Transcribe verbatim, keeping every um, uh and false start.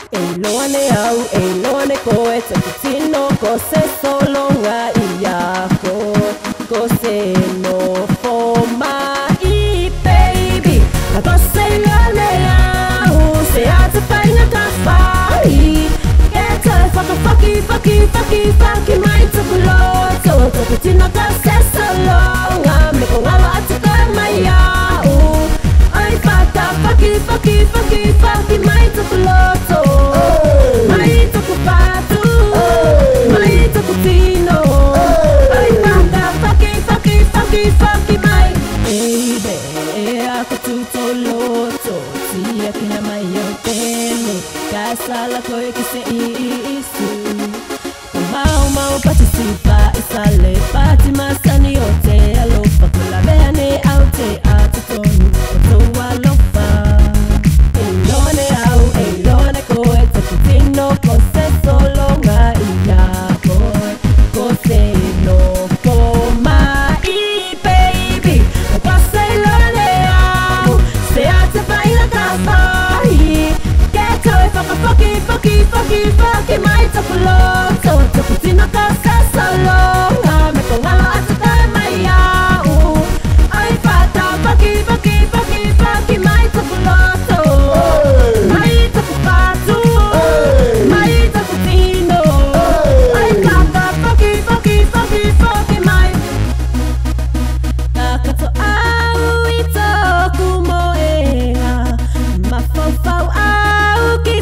E loane au, e loane ko e te tino ko se solo nga ia ko ko se no for my baby. Ko se loane au, se ata pai na ka fai. Get a fuck fucky fucky fucky fucky mai to lo so to tino ka se solo nga me ko ngalo ata ka mai au. Ai fata fucky fucky fucky fucky mai to lo so. Sala koi que se isu Mau mau participa e sale Pati masani o te alofa Kula veane au te atu tonu O tou alofa E lone au, e lone ko e te kutino Ko se solo nga ia koi Ko se no ko mai baby Ko se lone au Se ate paina ka fai Fucky, fucky, fucky, fucky, mai tapu loto Tapu tina ka sa salo Nga me ko ngalo ata ka mai au Ai fata, fucky, fucky, fucky, fucky, mai tapu loto Mai tapu patu Mai tapu tino Ai kaka, fucky, fucky, fucky, fucky, mai Kakato au i toku moe Ma fau fau au ki